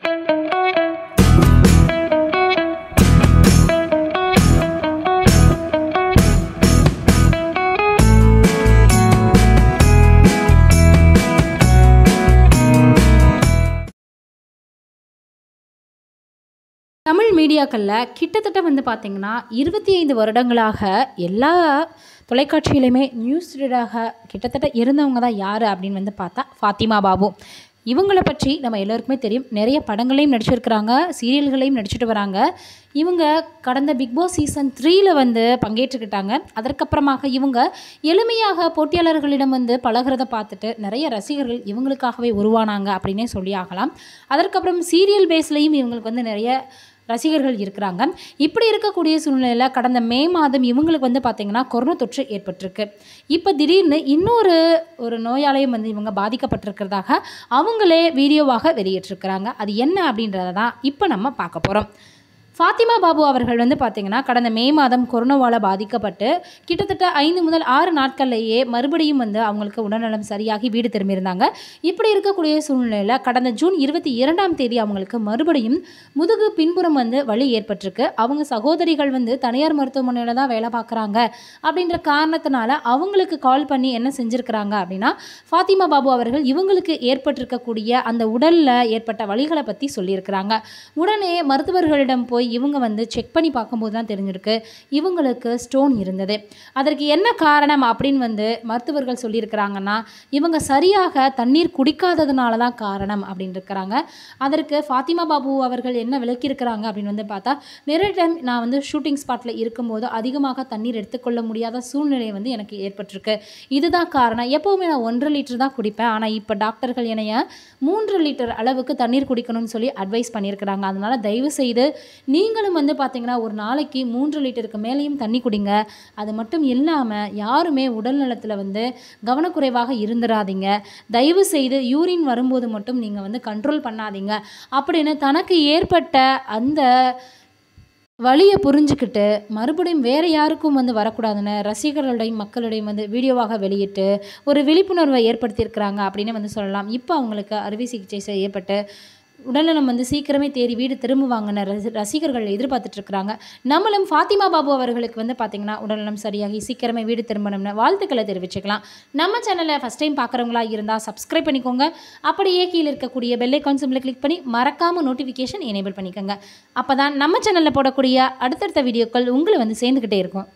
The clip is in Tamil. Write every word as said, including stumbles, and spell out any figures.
தமிழ் மீடியாக்களில் கிட்டத்தட்ட வந்து பார்த்திங்கன்னா இருபத்தி ஐந்து வருடங்களாக எல்லா தொலைக்காட்சியிலையுமே நியூஸ் ரீடராக கிட்டத்தட்ட இருந்தவங்க தான் யார் அப்படின்னு வந்து பார்த்தா ஃபாத்திமா பாபு. இவங்கள பற்றி நம்ம எல்லோருக்குமே தெரியும். நிறைய படங்களையும் நடிச்சிருக்கிறாங்க, சீரியல்களையும் நடிச்சுட்டு வராங்க. இவங்க கடந்த பிக் பாஸ் சீசன் த்ரீல வந்து பங்கேற்றுக்கிட்டாங்க. அதற்கப்புறமாக இவங்க எளிமையாக போட்டியாளர்களிடம் வந்து பழகிறத பார்த்துட்டு நிறைய ரசிகர்கள் இவங்களுக்காகவே உருவானாங்க அப்படின்னே சொல்லி ஆகலாம். அதற்கப்புறம் சீரியல் பேஸ்லையும் இவங்களுக்கு வந்து நிறைய ரசிகர்கள் இருக்கிறாங்க. இப்படி இருக்கக்கூடிய சூழ்நிலையில் கடந்த மே மாதம் இவங்களுக்கு வந்து பார்த்திங்கன்னா கொரோனா தொற்று ஏற்பட்டிருக்கு. இப்போ திடீர்னு இன்னொரு ஒரு நோயாலையும் வந்து இவங்க பாதிக்கப்பட்டிருக்கிறதாக அவங்களே வீடியோவாக வெளியிட்டிருக்கிறாங்க. அது என்ன அப்படின்றத தான் இப்போ நம்ம பார்க்க போகிறோம். ஃபாத்திமா பாபு அவர்கள் வந்து பார்த்திங்கன்னா கடந்த மே மாதம் கொரோனாவால் பாதிக்கப்பட்டு கிட்டத்தட்ட ஐந்து முதல் ஆறு நாட்கள்லேயே மறுபடியும் வந்து அவங்களுக்கு உடல்நலம் சரியாகி வீடு திரும்பியிருந்தாங்க. இப்படி இருக்கக்கூடிய சூழ்நிலையில் கடந்த ஜூன் இருபத்தி இரண்டாம் தேதி அவங்களுக்கு மறுபடியும் முதுகு பின்புறம் வந்து வலி ஏற்பட்டிருக்கு. அவங்க சகோதரிகள் வந்து தனியார் மருத்துவமனையில் தான் வேலை பார்க்குறாங்க அப்படின்ற காரணத்தினால அவங்களுக்கு கால் பண்ணி என்ன செஞ்சுருக்கிறாங்க அப்படின்னா, ஃபாத்திமா பாபு அவர்கள் இவங்களுக்கு ஏற்பட்டிருக்கக்கூடிய அந்த உடலில் ஏற்பட்ட வலிகளை பற்றி சொல்லியிருக்கிறாங்க. உடனே மருத்துவர்களிடம் போய் இவங்க வந்து செக் பண்ணி பார்க்கும்போது தான் தெரிஞ்சிருக்கு இவங்களுக்கு ஸ்டோன் இருந்தது. அதற்கு என்ன காரணம் அப்படின்னு வந்து மருத்துவர்கள் சொல்லியிருக்கிறாங்கன்னா, இவங்க சரியாக தண்ணீர் குடிக்காததுனால தான் காரணம் அப்படின்னு இருக்கிறாங்க. அதற்கு ஃபாத்திமா பாபு அவர்கள் என்ன விளக்கியிருக்கிறாங்க அப்படின்னு வந்து பார்த்தா, நிறைய டைம் நான் வந்து ஷூட்டிங் ஸ்பாட்டில் இருக்கும்போது அதிகமாக தண்ணீர் எடுத்துக்கொள்ள முடியாத சூழ்நிலை வந்து எனக்கு ஏற்பட்டிருக்கு. இதுதான் காரணம். எப்போவுமே நான் ஒன்றரை லிட்டர் தான் குடிப்பேன். ஆனால் இப்போ டாக்டர்கள் என்னைய மூன்று லிட்டர் அளவுக்கு தண்ணீர் குடிக்கணும்னு சொல்லி அட்வைஸ் பண்ணியிருக்கிறாங்க. அதனால் தயவு செய்து நீங்களும் வந்து பார்த்திங்கன்னா ஒரு நாளைக்கு மூன்று லிட்டருக்கு மேலேயும் தண்ணி குடிங்க. அது மட்டும் இல்லாமல் யாருமே உடல் நலத்தில் வந்து கவனக்குறைவாக இருந்துடாதீங்க. தயவு செய்து யூரின் வரும்போது மட்டும் நீங்கள் வந்து கண்ட்ரோல் பண்ணாதீங்க அப்படின்னு தனக்கு ஏற்பட்ட அந்த வழியை புரிஞ்சுக்கிட்டு மறுபடியும் வேறு யாருக்கும் வந்து வரக்கூடாதுன்னு ரசிகர்களுடையும் மக்களுடையும் வந்து வீடியோவாக வெளியிட்டு ஒரு விழிப்புணர்வை ஏற்படுத்தியிருக்கிறாங்க அப்படின்னு வந்து சொல்லலாம். இப்போ அவங்களுக்கு அறுவை சிகிச்சை செய்யப்பட்டு உடல்நலம் வந்து சீக்கிரமே தேறி வீடு திரும்புவாங்கன்னு ரசி ரசிகர்கள் எதிர்பார்த்துட்ருக்குறாங்க. நம்மளும் ஃபாத்திமா பாபு அவர்களுக்கு வந்து பார்த்திங்கன்னா உடல்நலம் சரியாகி சீக்கிரமே வீடு திரும்பணும்னு வாழ்த்துக்களை தெரிவிச்சுக்கலாம். நம்ம சேனலை ஃபஸ்ட் டைம் பார்க்குறவங்களா இருந்தால் சப்ஸ்கிரைப் பண்ணிக்கோங்க. அப்படியே கீழே இருக்கக்கூடிய பெல் ஐகான் சிம்பிளை கிளிக் பண்ணி மறக்காமல் நோட்டிஃபிகேஷன் எனேபிள் பண்ணிக்கோங்க. அப்போ தான் நம்ம சேனலில் போடக்கூடிய அடுத்தடுத்த வீடியோக்கள் உங்களை வந்து சேர்ந்துக்கிட்டே இருக்கும்.